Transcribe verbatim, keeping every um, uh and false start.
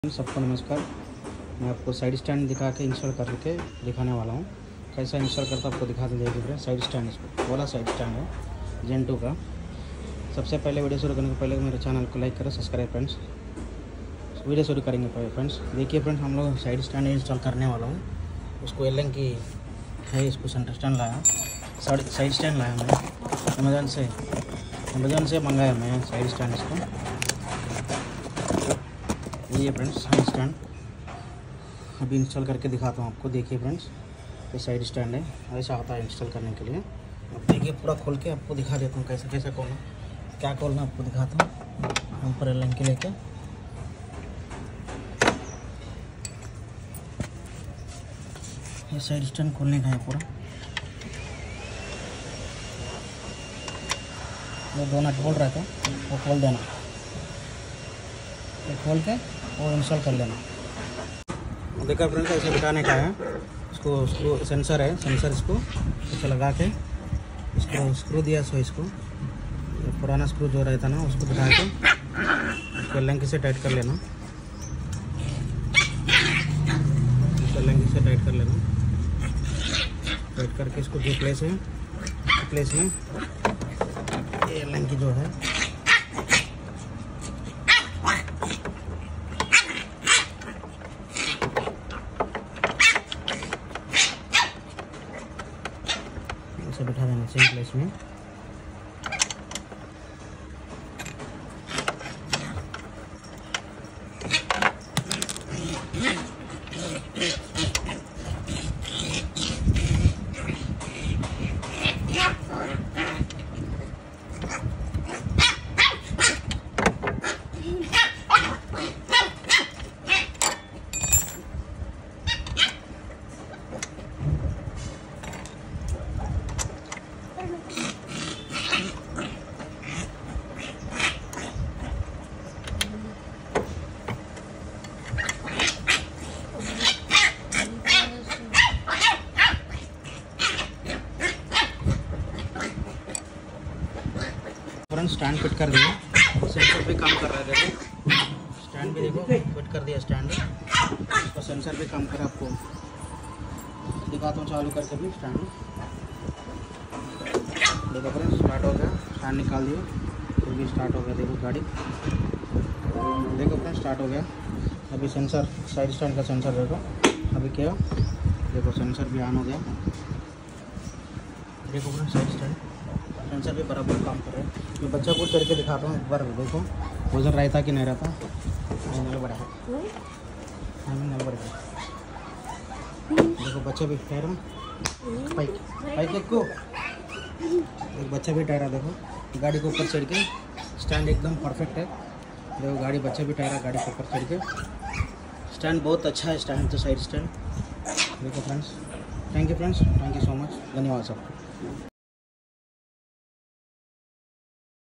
सबको नमस्कार। मैं आपको साइड स्टैंड दिखा के इंस्टॉल करके दिखाने वाला हूँ। कैसा इंस्टॉल करता आपको दिखा देंगे फ्रेंड्स। साइड स्टैंड इसको वाला साइड स्टैंड है जेन टू का। सबसे पहले वीडियो शुरू करने के पहले मेरे चैनल को लाइक करें, सब्सक्राइब फ्रेंड्स। वीडियो शुरू करेंगे फ्रेंड्स। देखिए फ्रेंड्स, हम लोग साइड स्टैंड इंस्टॉल करने वाला हूँ। उसको एल की है, इसको सेंटर स्टैंड लाया, साइड स्टैंड लाया मैं अमेजोन से अमेजोन से मंगाया मैं साइड स्टैंड इसको। ये फ्रेंड्स साइड स्टैंड अभी इंस्टॉल करके दिखाता हूँ आपको। देखिए फ्रेंड्स, ये साइड स्टैंड है, ऐसा आता है इंस्टॉल करने के लिए। अब देखिए पूरा खोल के आपको दिखा देता हूँ कैसे कैसे खोलना, क्या खोलना आपको दिखाता हूँ। ऊपर एल के लेके ये साइड स्टैंड खोलने का है पूरा। वो दो नट बोल रहा था, वो खोल देना, वो खोल के वो इंस्टॉल कर लेना। देखा फ्रेंड्स, ऐसे बिठाने का है। इसको स्क्रू सेंसर है, सेंसर इसको ऐसे लगा के इसको स्क्रू दिया। सो इसको पुराना स्क्रू जो रहता ना उसको बिठा के इसको लंकी से टाइट कर लेना, इसको लंकी से टाइट कर लेना। टाइट करके इसको जो प्लेस है प्लेस में ये लंकी जो है इसे बिठा देना सेम प्लेस में। स्टैंड फिट कर दिया, सेंसर भी काम कर रहा है। देखो स्टैंड भी देखो फिट कर दिया स्टैंड, और सेंसर भी काम कर रहा है। आपको दिखाता हूँ चालू करके भी स्टैंड। देखो फ्रेंड्स, स्टार्ट हो गया, स्टैंड निकाल दिया, फिर भी स्टार्ट हो गया। देखो गाड़ी, देखो फ्रेंड्स स्टार्ट हो गया। अभी सेंसर साइड स्टैंड का सेंसर देखो अभी क्या, देखो सेंसर भी ऑन हो गया। देखो फ्रेंड्स साइड स्टैंड सेंसर भी बराबर काम कर रहे हैं। मैं बच्चा को करके दिखाता हूँ एक बार। देखो वजन रहता कि नहीं रहता। बड़ा नल बड़ा देखो बच्चा भी ठहरा, बाइक बाइक को एक बच्चा भी ठहरा। देखो गाड़ी को ऊपर चढ़ के स्टैंड एकदम परफेक्ट है। देखो गाड़ी बच्चा भी ठहरा गाड़ी के ऊपर चढ़ के। स्टैंड बहुत अच्छा है स्टैंड, तो साइड स्टैंड। देखो friends, thank you friends, thank you so much, धन्यवाद सबको।